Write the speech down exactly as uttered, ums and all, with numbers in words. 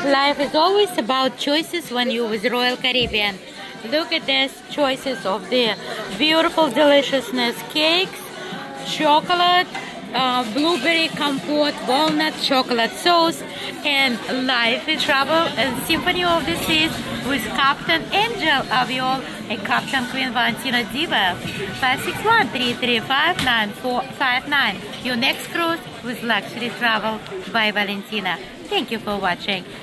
Life is always about choices when you're with Royal Caribbean. Look at these choices of the beautiful deliciousness cakes, chocolate, uh, blueberry compote, walnut chocolate sauce, and Life is Travel and Symphony of the Seas with Captain Angel Aviol and Captain Queen Valentina Diva. five six one, three three five, nine four five nine. Your next cruise with Luxury Travel by Valentina. Thank you for watching.